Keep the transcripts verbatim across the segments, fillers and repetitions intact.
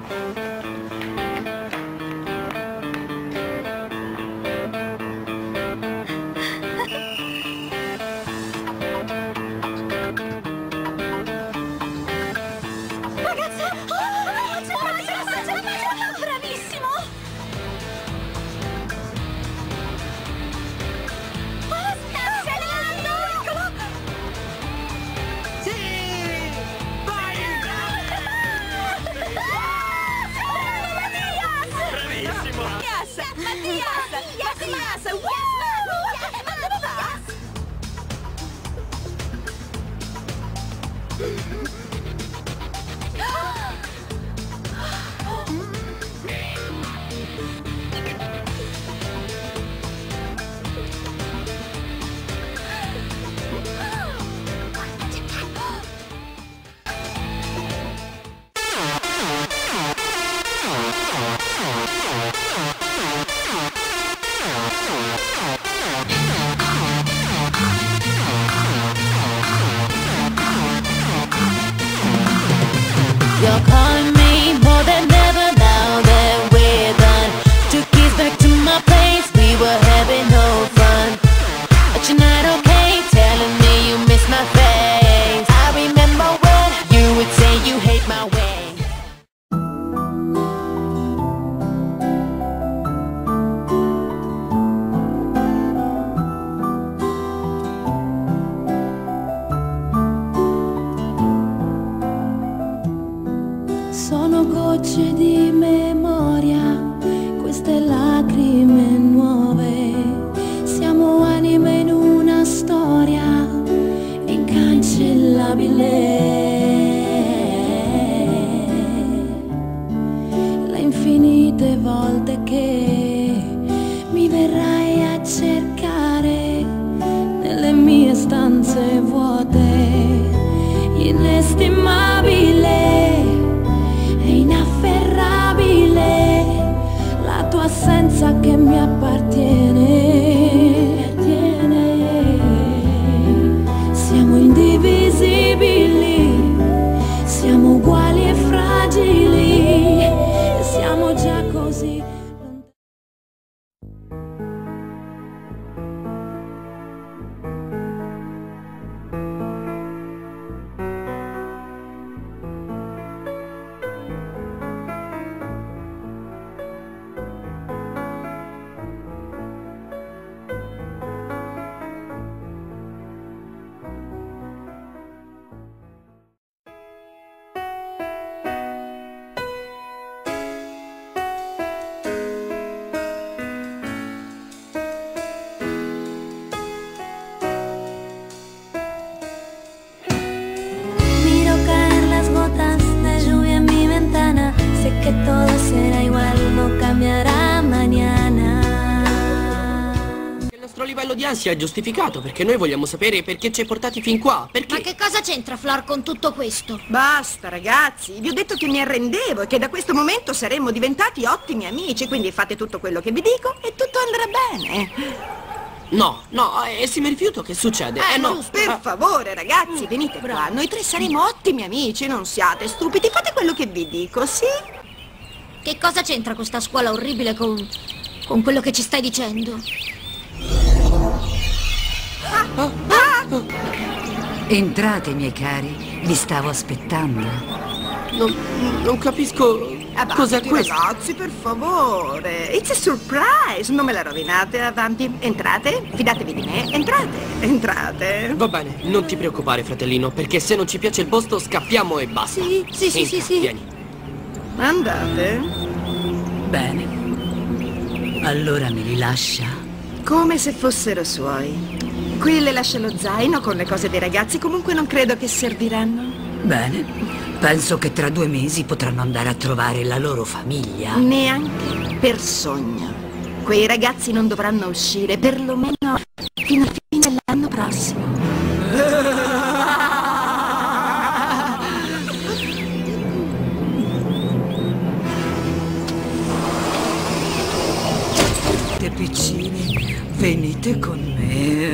You're calling me more than ever now that we're done. Took keys back to my place, we were having no fun. But you're not okay, telling me you miss my face. I remember when you would say you hate my way. Sono gocce di memoria, queste lacrime nuove. Siamo anime in una storia incancellabile. Le infinite volte che mi verrai a cercare nelle mie stanze vuote, inestimabile, inafferrabile, la tua assenza che mi appartiene, appartiene. Siamo indivisibili, siamo uguali e fragili, siamo già così lontani. Que todo será igual, no cambiará mañana. Il nostro livello di ansia è giustificato, perché noi vogliamo sapere perché ci hai portati fin qua. Perché? Ma che cosa c'entra Flor con tutto questo? Basta ragazzi, vi ho detto che mi arrendevo e che da questo momento saremmo diventati ottimi amici, quindi fate tutto quello che vi dico e tutto andrà bene. No, no, e se mi rifiuto che succede? Eh, Eh no, per Ah, favore ragazzi, venite qua, noi tre saremo ottimi amici, non siate stupidi, fate quello che vi dico, sì? Che cosa c'entra questa scuola orribile con... con quello che ci stai dicendo? Entrate, miei cari, vi stavo aspettando. non, non capisco cos'è Avanti questo. ragazzi, per favore, it's a surprise, non me la rovinate, avanti, entrate, fidatevi di me, entrate, entrate. Va bene, non ti preoccupare fratellino, perché se non ci piace il posto scappiamo e basta. Sì, sì, sì, Entra, sì, sì. Vieni. Andate. Bene. Allora me li lascia? Come se fossero suoi. Qui le lascio lo zaino con le cose dei ragazzi, comunque non credo che serviranno. Bene. Penso che tra due mesi potranno andare a trovare la loro famiglia. Neanche per sogno. Quei ragazzi non dovranno uscire, perlomeno fino a fine dell'anno prossimo. Piccini, venite con me.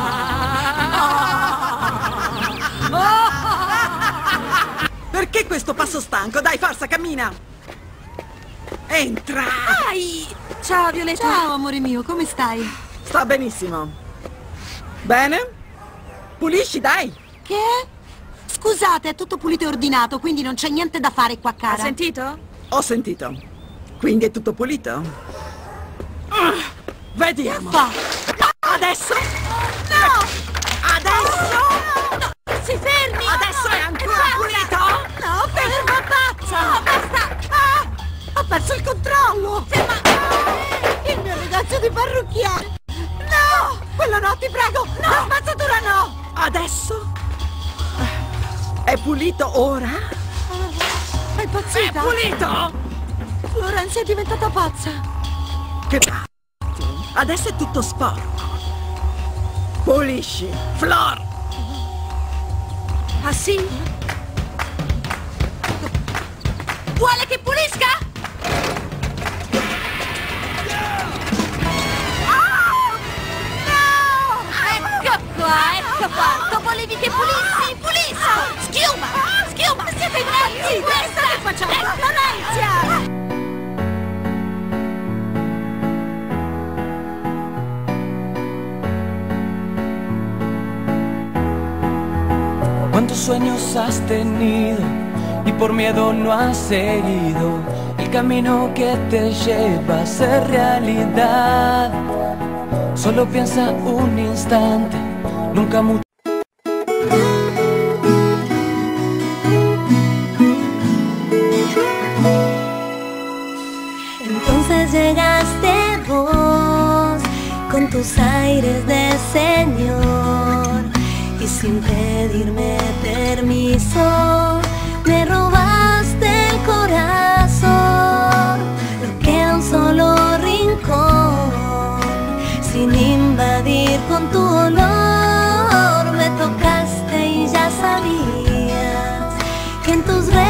Perché questo sto passo stanco. Dai, forza, cammina. Entra. Dai! Ciao Violetta. Ciao amore mio, come stai? Sta benissimo. Bene? Pulisci, dai. Che? Scusate, è tutto pulito e ordinato, quindi non c'è niente da fare qua, cara. Ha sentito? Ho sentito. Quindi è tutto pulito? Ah, vediamo. Fa. Adesso? No! Adesso? No, si fermi! Adesso è ancora pulito? No, ferma, pazza! No, basta! Ah, ho perso il controllo! Ferma! Ah, il mio negozio di parrucchiere! No! Quello no, ti prego! No! La spazzatura no! Adesso? È pulito ora? È impazzita? È pulito? Florence è diventata pazza! Che cazzo? Adesso è tutto sporco. Pulisci, Flor! Ah sì? Vuole che pulisca? Ah! No! Ecco qua, ecco qua! Tu volevi che pulissi? Pulisco! Schiuma! Schiuma! Siete mezzi! Questa che facciamo! È Florencia! ¿Cuántos sueños has tenido y por miedo no has seguido el camino que te lleva a ser realidad? Solo piensa un instante, nunca mucho. Entonces llegaste vos con tus aires de señor y sin pedirme permiso me robaste el corazón. No queda un solo rincón sin invadir con tu olor. Me tocaste y ya sabías que en tus